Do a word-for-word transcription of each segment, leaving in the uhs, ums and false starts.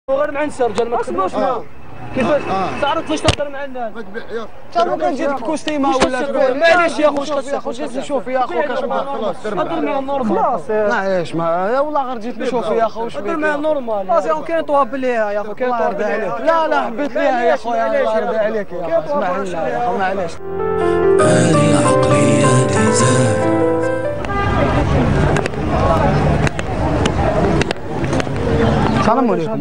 غير مع الناس رجال ما تخدموش معاهم. كيفاش؟ تعرف كيفاش تهضر مع الناس؟ ما تبيع ياك. تا كان جيت كوستيمه ولا تقول معليش يا خويا خاصك خو جيت نشوف يا خو كاش خلاص هضر معاه نورمال. خلاص معليش ما والله غير جيت نشوف يا خو واش هضر معاه نورمال. خلاص كاين طواب ليها يا خو كاين طواب عليك. لا لا حبيت ليها يا خويا الله يرضي عليك يا خو اسمح لنا يا خو معليش. هذه عقلية زاد. السلام عليكم.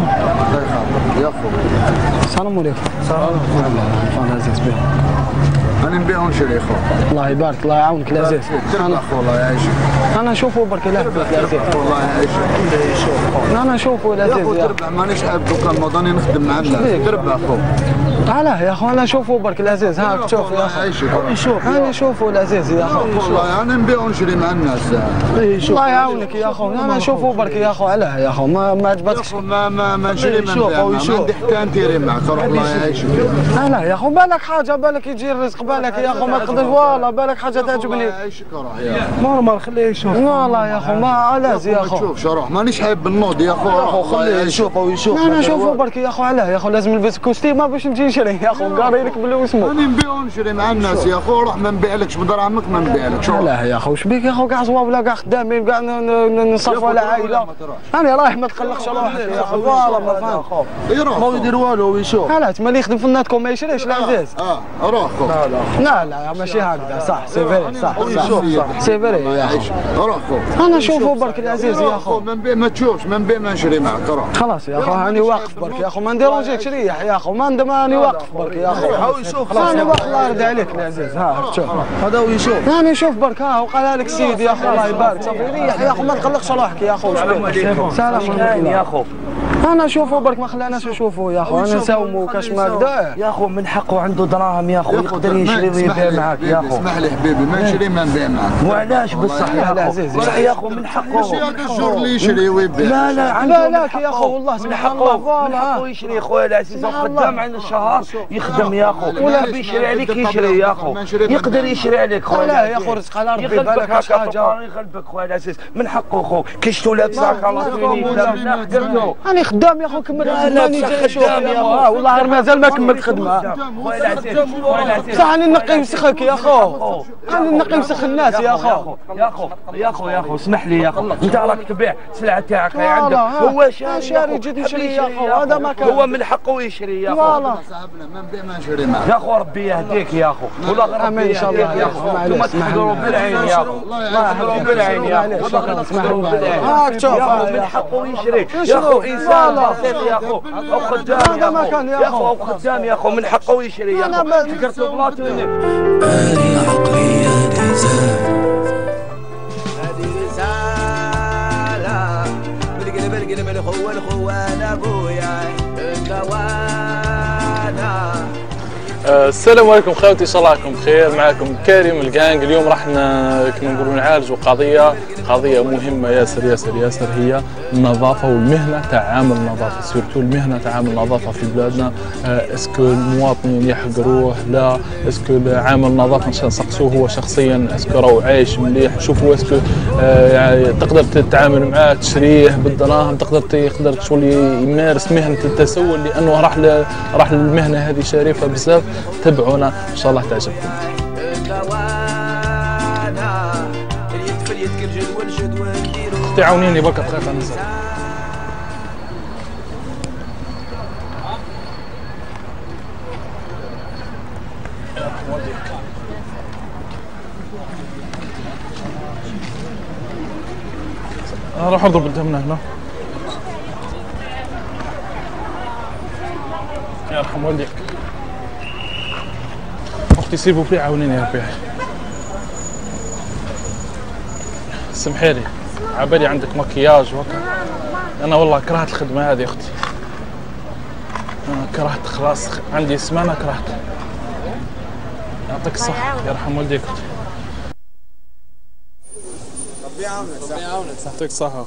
يا خو السلام عليكم. السلام عليكم. عزيز بيه. انا نبيع ونشري يا خو. الله يبارك الله يعاونك العزيز. انا خو الله يعيشك. انا نشوفه برك العزيز. الله يعيشك. انا نشوفه العزيز. يا خو تربح مانيش حاب دوكا الموضوع نخدم مع الناس. تربح خو. علاه يا خو انا نشوفه برك العزيز هاك شوف يا خو. يشوف انا نشوفه العزيز يا خو. والله انا نبيع ونشري مع الناس. الله يعاونك يا خو انا نشوفه برك يا خو علاه يا خو ما ما عجبتكش. ما ما ما نشري ما نبيع. ما عندي حتى نديري معك الله يعيشك. علاه يا خو بالك حاجه بالك يجي الرزق بالك يا خو ما تقدر والله بالك حاجه تعجبني. الله يعيشك روح يا نورمال خليه يشوف. والله يا خو ما علاش يا خو. شوف شروح مانيش حايب بالنوض يا خو. يا خو خليه يشوف ويشوف. انا نشوفه برك يا خو علاه يا خو لازم نلبس كوستيمه باش نجي نشري يا خو قاري لك باللي اسمه. انا نبيع ونشري مع الناس يا خو روح ما نبيعلكش بدراهمك ما نبيعلكش. علاه يا خو شبيك يا خو كاع صواب كاع خدامين كاع نصرفوا على عائله. انا رايح ما تقلقش روحك يا خو والله ما فاهم. يروح ما يدير والو ويشوف. علاش تما يخدم في الناتكم ما يشريش العزيز. اه روح خو. لا لا لا لا ماشي هكذا صح سي فيري صح صح سي فيري يا خو. روح خو. انا نشوفه برك العزيز يا خو. ما نبيع ما تشوفش ما نبيع ما نشري معك روح. خلاص يا خو هاني واقف برك يا خو ما نديرونجيكش ريح يا خو ما ماني واقف برك يا خو. هاو يشوف انا واقف الله يرضي عليك العزيز ها شوف هذا هو يشوف. انا نشوف برك ها وقالها لك السيد يا خو الله يبارك صافي ريح يا خو ما تقلقش روحك يا خو. السلام عليكم. سلام عليكم يا خو. انا نشوفه برك ما خلاناش نشوفه يا خو. انا نساومو كاش ما هكذا يا خو من حقه عنده دراهم يا خو يقدر يشري ويبيع معاك يا خو. اسمح لي حبيبي ما نشري ما نبيع معاك. وعلاش بصح يا خو؟ صح يا خو من حقه. ماشي هذا الشهر اللي يشري ويبيع. لا لا لا لا يا خو والله من سبحان حقه الله من حقه يشري خويا العزيز خدام عند الشهر يخدم يا خو. ولا يشري عليك يشري يا خو. يقدر يشري عليك خويا. لا يا خو رزق على ربي بالك هكا حاجه يخلبك خويا العزيز من حقه خو. كي شتو لابسه خلاص انا خدام يا خو كمل راني خدام يا خو. والله غير مازال ما كملت خدمه. خويا العزيز خويا العزيز صح راني نقي وسخك يا خو. راني نقي وسخ الناس يا خو. يا خو يا خو يا خو اسمح لي يا خو. انت راك تبيع السلعه تاعك هي عندك. هو شاري شاري جيت نشري يا خو هذا ما كان. هو من حقه يشري يا خو. والله صاحبنا ما نبيع ما نشري معك. يا خو ربي يهديك يا خو. والله غير ربي ان شاء الله يهديك يا خو. انتم تحضروا بالعين يا خو. تحضروا بالعين يا خو. والله تحضروا بالعين. هاك شوف يا خو من حقه يشري يا خو. انسان بسيط يا خو او خدام هذا ما كان يا خو. او خدام يا خو من حقه يشري يا خو. فكرتوا بلاطو هذه عقلية زاد. هذه رسالة بالقلب القلب الخوة الخوان أبويا الكوانا. السلام عليكم خواتي، ان شاء الله راكم بخير. معكم كريم الجانج. اليوم راح كما نقولوا نعالجوا قضيه قضيه مهمه ياسر ياسر ياسر هي النظافه والمهنه تاع عامل النظافه، سيرتو المهنه تاع عامل النظافه في بلادنا. اسكو المواطنين يحقروه؟ لا. اسكو عامل النظافه نسقسوه هو شخصيا اسكو راهو عايش مليح؟ شوفوا اسكو يعني تقدر تتعامل معاه تشريه بالدراهم، تقدر تقدر شغل يمارس مهنه التسول لانه راح راح للمهنه هذه شريفه بزاف. تابعونا ان شاء الله تعجبكم. اختي عاونيني برك دقيقه نزل. راح اضرب قدامنا هنا. يرحم والديك. اختي سيبو بلي عاونيني يا ربي. سمحي لي عبالي عندك مكياج وهكا. انا والله كرهت الخدمه هذه اختي. انا كرهت خلاص عندي سمانه كرهت. يعطيك الصحه يرحم والديك اختي. ربي يعاونك ربي يعاونك. يعطيك الصحه.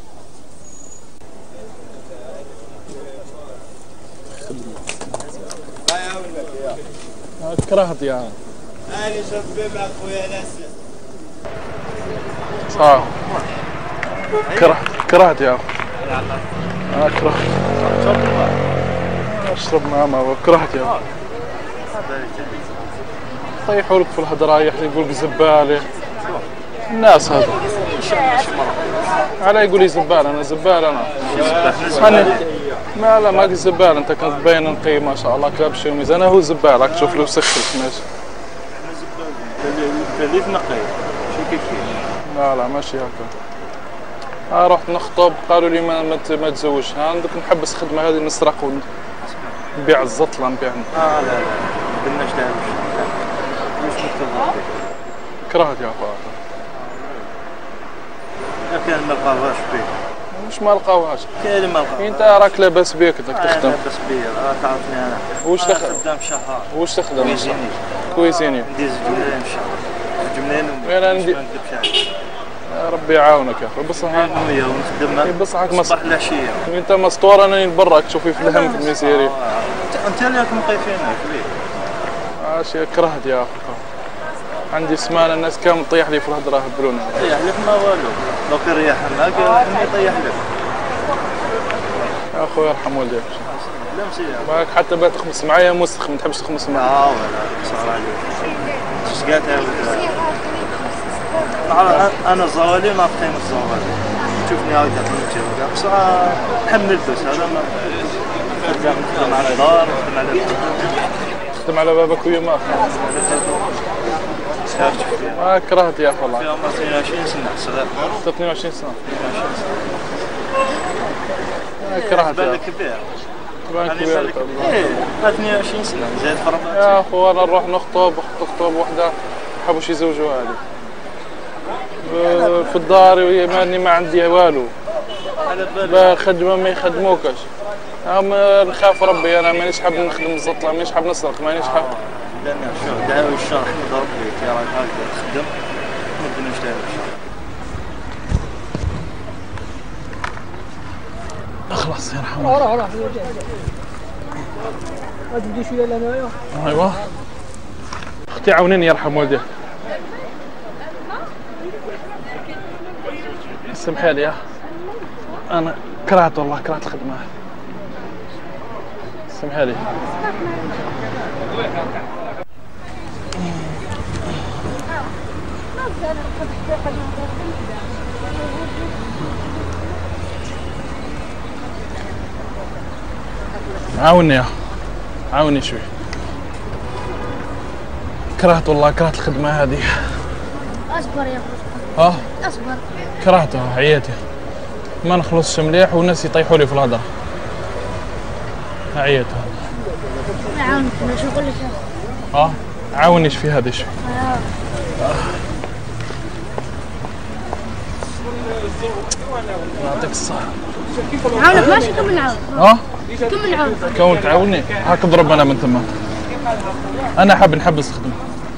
الله يعاونك يا كرهت يا عم. انا شباب اخويا ناس. صح كرهت كرهت يا اخو. اكره اشرب مع ما كرهت يا اخي. طيحوا لك في الهدراء يقول لك زباله الناس هذا على يقول لي زبال انا زبال انا انا ما لا ما قلت زبال انت كنت باين نقي ما شاء الله كلاب شي ميزان هو زبال راك تشوف له سخف ماشي اللي تنقي شو كيف لا لا ماشي هكا. آه رحت نخطب قالوا لي ما ما, ما تزوجش عندك نحبس خدمه هذه نسرق ونبيع الزطله نبيع اه لا لا ما قلناش لا مش متفق كرهت يا اخويا كان ما لقاوهاش بيه مش ما لقاوهاش كاين ما لقاوهاش انت راك لاباس بيك بدك تخدم لاباس بيا راه تعرفني انا واش تخدم خدام شهر واش تخدم كويزيني كويزيني ندير جملين شهر جملين انا ندير يا ربي يعاونك يا اخي بصح هي ونخدم بصحك صباح العشيه انت مسطور انا برا تشوفي في الهم في المسيري انت اللي راك مقيفينك ليه عاشي كرهت يا اخي عندي سمانه الناس كامل طيح لي في الهضره هبلوني طيح لك ما والو لو كان ريح معاك اني يطيح لك يا اخويا يرحم والديك لا مزيان معاك حتى بغيت تخمس معايا مسخ ما تحبش تخمس معايا اه ولا صار عليك شقاتها انا الزوالي ما قيم الزوالي تشوفني هاكا فهمتي بصراحه نحمل الفلوس هذا ما نخدم على الدار نخدم على نخدم على بابك ويما ما كرهت يا اخي والله في عمر اثنين وعشرين سنه صغير اثنين وعشرين سنه ما كرهت بالك كبير بالك كبير ايه اثنين وعشرين سنه زاد فربات يا اخو انا نروح نخطب نخطب وحده حبوش يزوجوها لي في الدار ماني ما عندي والو خدمه ما يخدموكش اما نخاف ربي انا مانيش حاب نخدم الزطله مانيش حاب نسرق مانيش حاب لان شو دعوه الشرح نضرب لك يا راجل هكا تخدم نبدا نشتغل خلاص يرحم الله روح روح ما تبدي شويه لهنايا ايوا اختي عاونيني يرحم والديك سمحي لي انا كرهت والله كرهت الخدمه سمحي لي عاوني يا عاوني شوي كرهت والله كرهت الخدمه هذه اصبر يا اخوي ها اصبر كرهتها عييتي ما نخلصش مليح والناس يطيحوا لي في الهضره عييت هذا عاونك شو نقول لك اه عاونيش في هذا شوي اه يعطيك الصحة عاونك ماشي كمل نعاون اه كمل نعاون كون تعاوني هاك اضرب انا من ثم انا حاب نحبس الخدمة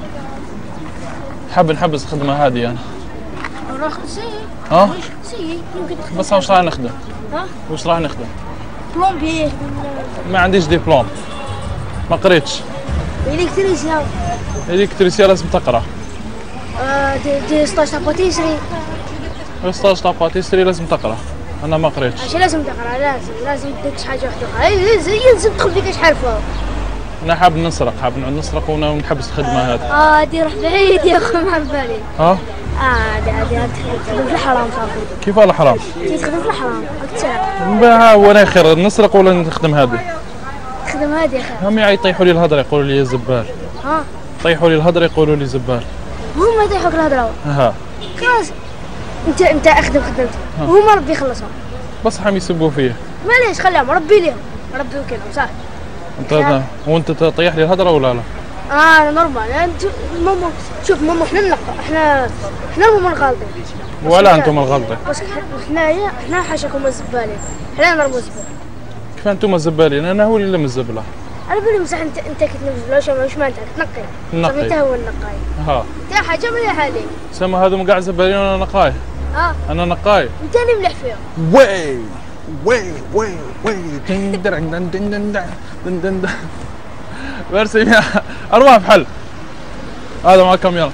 حاب نحبس الخدمة هذه انا روح سي اه سي يمكن تخدم بس واش راح نخدم؟ ها واش راح نخدم؟ بلومبي ما عنديش دبلوم ما قريتش الكتريسيان الكتريسيان لازم تقرا آه دي, دي ستاج تاع باتيسري ستاج تاع باتيسري لازم تقرا انا ما قريتش عشان لازم تقرا لازم لازم تديك حاجه واحده لازم لازم تدخل فيك شحال فوق انا حاب نسرق حاب نعود نسرق ونحبس الخدمه هذه اه دي روح بعيد يا اخو ما عرف بالي ها اه عادي عادي تخدم في الحرام صافي كيف الحرام؟ تخدم في الحرام راك تسرق بها وانا خير نسرق ولا نخدم هذه؟ تخدم هذه يا خير هم يطيحوا لي الهضره يقولوا لي زبال ها يطيحوا لي الهضره يقولوا لي زبال هما يطيحوك الهضره ها خلاص انت انت اخدم خدمتك وهما ربي يخلصهم بصح هم يسبوا فيه معليش خليهم ربي ليهم ربي وكيلهم صافي انت وانت تطيح لي الهضره ولا لا؟ اه انا نورمال انت ماما شوف ماما احنا نلقى احنا احنا هما الغالطين ولا انتم الغلطين بس حنايا حنا حاشاكم الزبالين حنا نرموا الزبال كيف انتم الزبالين انا هو اللي مزبله انا بقول بصح انت انت كتنزل واش واش معناتها تنقي نقي صافي تا هو النقاي ها تا حاجه مليحه عليك سما هذوم كاع زبالين وانا نقاي اه انا نقاي انت اللي مليح فيهم وي وي وي وي دن دن دن دن دن دن دن دن برسم اروح بحل هذا مع الكاميرا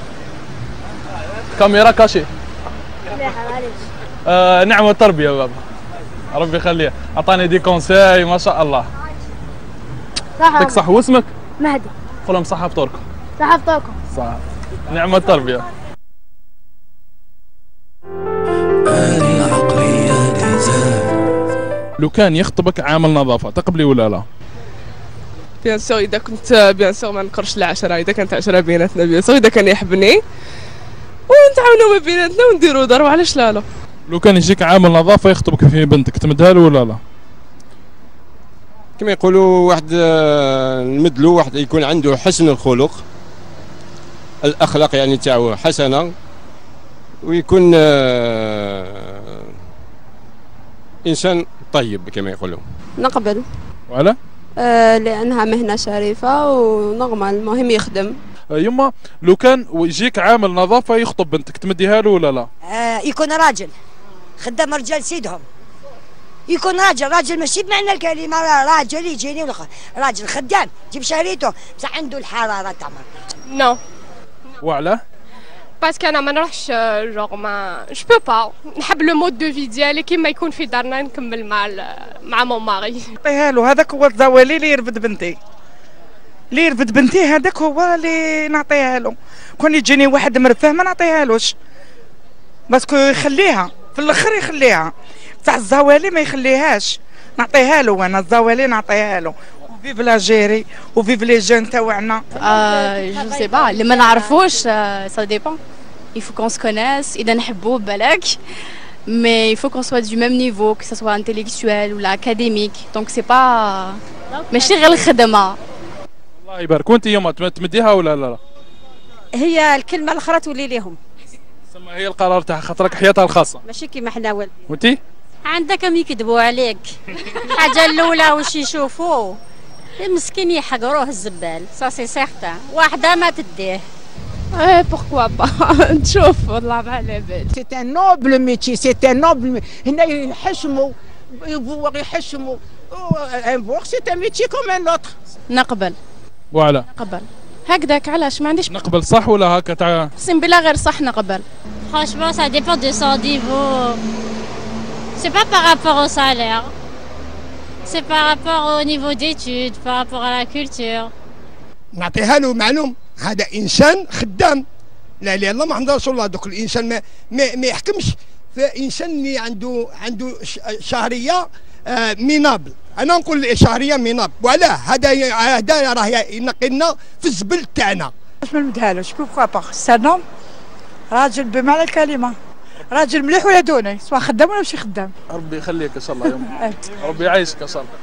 كاميرا كاشي مليحه معليش آه نعم والتربيه يا بابا ربي يخليها، عطاني دي كونساي ما شاء الله. يعطيك صح. واسمك؟ مهدي. قولهم صحة فطوركم. صحة فطوركم. صح. نعم التربية. آلي عقلية ديزاين. لو كان يخطبك عامل نظافة تقبلي ولا لا؟ بيان سور اذا كنت بيان سور ما نقرش العشرة، اذا كانت عشرة بيناتنا بيان سور، اذا كان يحبني ونتعاونوا ما بيناتنا ونديروا دار وعلاش لا لا. لو كان يجيك عامل نظافة يخطبك في بنتك تمدها له ولا لا؟ كما يقولوا واحد نمدلو واحد يكون عنده حسن الخلق، الاخلاق يعني تاعو حسنه، ويكون انسان طيب كما يقولوا. نقبل. وعلى؟ آه لانها مهنه شريفه ونغمى المهم يخدم. يما لو كان يجيك عامل نظافه يخطب بنتك تمديها له ولا لا؟ آه يكون راجل خدام رجال سيدهم، يكون راجل راجل ماشي بمعنى الكلمه راجل يجيني والخ... راجل خدام جيب شهريته بصح عنده الحراره تاع نو. وعلاه؟ باسكو انا ما نروحش جوغ ما جو بو با نحب لو مود دو في ديالي كيما يكون في دارنا نكمل مع مع مون ماري. نعطيها له، هذاك هو الزوالي اللي يرفد بنتي، اللي يرفد بنتي هذاك هو اللي نعطيها له. كون يجيني واحد مرفه ما نعطيهالوش باسكو يخليها في الاخر يخليها، بصح الزوالي ما يخليهاش، نعطيها له انا الزوالي نعطيها له. وفيف لاجيري وفيف لي جون تاوعنا. آه جو سي با اللي ما نعرفوش سا ديبون، il faut qu'on se connaisse اذا نحبوه بالك، mais il faut qu'on soit du même niveau que ça soit intellectuel ou académique, donc c'est pas ماشي غير الخدمه. الله يبارك. وانت يوم تمديها ولا لا؟ هي الكلمه الاخرى تولي ليهم، ثم هي القرار تاع خاطرك حياتها الخاصه ماشي كيما حنا والد. وانت عندكم يكذبوا عليك. الحاجه الاولى واش يشوفوا المسكين يحقروه الزبال، سا سي سيغتان، واحده ما تديه. ايه بوركوا با نشوف والله ما على بالي. سي ان نوبل ميتي، سي ان نوبل. هنا يحشموا يحشموا امبوغ سي ان ميتي كوم ان اوتر. نقبل. وعلى؟ نقبل. هكذاك علاش ما عنديش. نقبل صح ولا هكا تاع؟ اقسم بالله غير صح نقبل. Franchement, ça dépend de son niveau. C'est pas par rapport au salaire. C'est par rapport au niveau d'études, par rapport à la culture. نعطيها له معلوم هذا انسان خدام، لا اله الا الله محمد رسول الله. دوك الانسان ما ما, ما يحكمش في انسان اللي عنده عنده شهريه آه مينابل. انا نقول شهريه مينابل، وعلاه هذا هذا راه ينقي لنا في الزبل تاعنا. واش ما نمدهالوش بوكوا با سانوم راجل بمعنى الكلمه، راجل مليح ولا دوني، سواء خدام ولا ماشي خدام. ربي يخليك ان شاء الله يوم. ربي يعيشك ان شاء الله.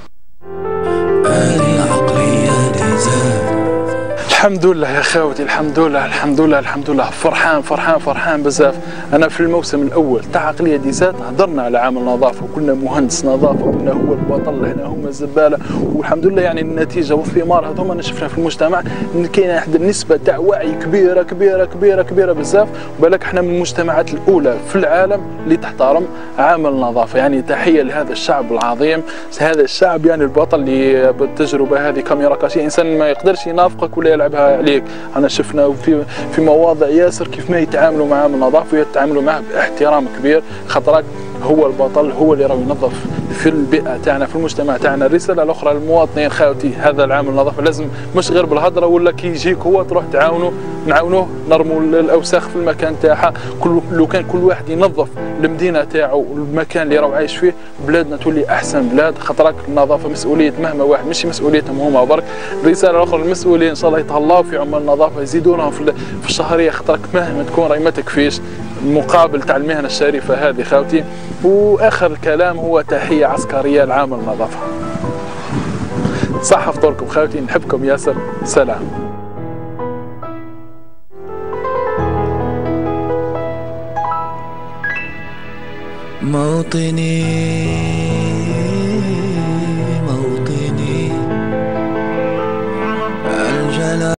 آلي عقلية ديزاين. الحمد لله يا خاوتي، الحمد لله الحمد لله الحمد لله، فرحان فرحان فرحان بزاف. انا في الموسم الاول تاع عقليه ديزاين هضرنا على عامل نظافه وكنا مهندس نظافه وكنا هو البطل، هنا هما الزباله، والحمد لله يعني النتيجه والثمار هذوما شفنا في المجتمع ان كاينه واحد النسبه تاع وعي كبيره كبيره كبيره كبيره بزاف. وبالك احنا من المجتمعات الاولى في العالم اللي تحترم عامل النظافه، يعني تحيه لهذا الشعب العظيم، هذا الشعب يعني البطل اللي بالتجربه هذه كاميرا كاشي انسان ما يقدرش ينافقك ولا يلعب عليك. انا شفنا في في مواضع ياسر كيف ما يتعاملوا مع النظافه ويتعاملوا معه باحترام كبير، خاطرك هو البطل، هو اللي راه ينظف في البيئه تاعنا في المجتمع تاعنا. الرساله الاخرى للمواطنين خاوتي، هذا العامل النظافه لازم مش غير بالهضره ولا كي يجيك هو تروح تعاونوا نعاونوه نرموا الاوساخ في المكان تاعها. كل لو كان كل واحد ينظف المدينه تاعو والمكان اللي راه عايش فيه بلادنا تولي احسن بلاد، خاطرك النظافه مسؤوليه مهما واحد، ماشي مسؤوليتهم هما برك. الرساله الاخرى للمسؤولين ان شاء الله يتهلاو في عمال النظافه، يزيدوا لهم في الشهريه، خاطرك مهما تكون راهي ما تكفيش المقابل تاع المهنه الشريفه هذه خاوتي. واخر الكلام هو تحيه عسكريه لعامل النظافه. صح فطوركم خاوتي، نحبكم ياسر، سلام. موطني